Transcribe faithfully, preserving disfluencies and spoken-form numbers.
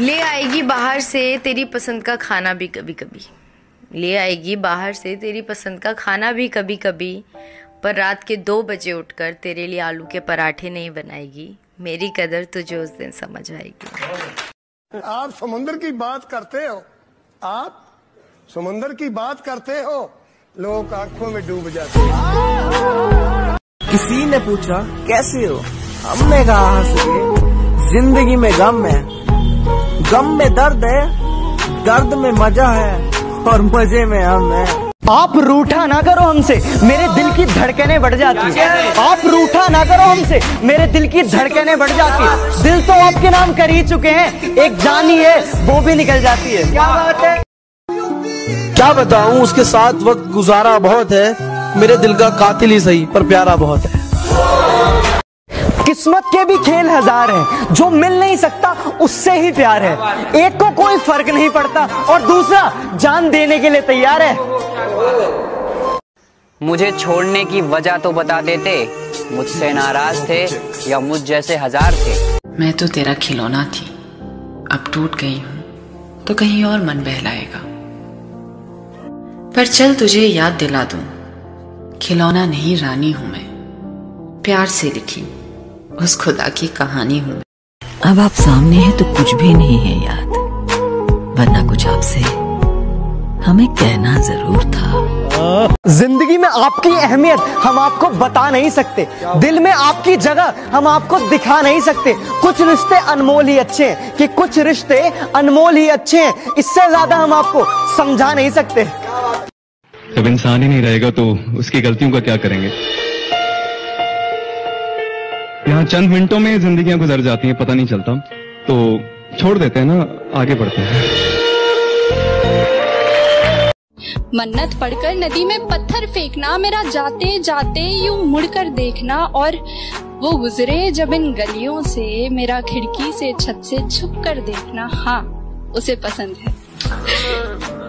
ले आएगी बाहर से तेरी पसंद का खाना भी कभी कभी, ले आएगी बाहर से तेरी पसंद का खाना भी कभी कभी, पर रात के दो बजे उठकर तेरे लिए आलू के पराठे नहीं बनाएगी, मेरी कदर तुझे उस दिन समझ आएगी। आप समुद्र की बात करते हो, आप समुद्र की बात करते हो, लोग आंखों में डूब जाते हैं। किसी ने पूछा कैसे हो, हमने कहा हंस के, जिंदगी में गम है, गम में दर्द है, दर्द में मजा है और मजे में हम है। आप रूठा ना करो हमसे, मेरे दिल की धड़कनें बढ़ जाती है। आप रूठा ना करो हमसे, मेरे दिल की धड़कनें बढ़ जाती है। दिल तो आपके नाम कर ही चुके हैं, एक जान ही है वो भी निकल जाती है। क्या बात है, क्या बताऊं, उसके साथ वक्त गुजारा बहुत है, मेरे दिल का कातिल ही सही पर प्यारा बहुत है। किस्मत के भी खेल हजार हैं, जो मिल नहीं सकता उससे ही प्यार है। एक को कोई फर्क नहीं पड़ता और दूसरा जान देने के लिए तैयार है। मुझे छोड़ने की वजह तो बता देते, मुझसे नाराज थे या मुझ जैसे हजार थे। मैं तो तेरा खिलौना थी, अब टूट गई हूं तो कहीं और मन बहलाएगा। पर चल तुझे याद दिला दूं, खिलौना नहीं रानी हूं मैं, प्यार से लिखी उस खुदा की कहानी हूं। अब आप सामने हैं तो कुछ भी नहीं है याद, वरना कुछ आपसे हमें कहना जरूर था। जिंदगी में आपकी अहमियत हम आपको बता नहीं सकते, दिल में आपकी जगह हम आपको दिखा नहीं सकते। कुछ रिश्ते अनमोल ही अच्छे हैं कि कुछ रिश्ते अनमोल ही अच्छे हैं, इससे ज्यादा हम आपको समझा नहीं सकते। जब इंसान ही नहीं रहेगा तो उसकी गलतियों का क्या करेंगे। यहाँ चंद मिनटों में जिंदगियां गुजर जाती हैं, पता नहीं चलता, तो छोड़ देते हैं ना, आगे बढ़ते हैं। मन्नत पढ़कर नदी में पत्थर फेंकना, मेरा जाते जाते यूं मुड़कर देखना, और वो गुजरे जब इन गलियों से, मेरा खिड़की से छत से छुप कर देखना, हाँ उसे पसंद है।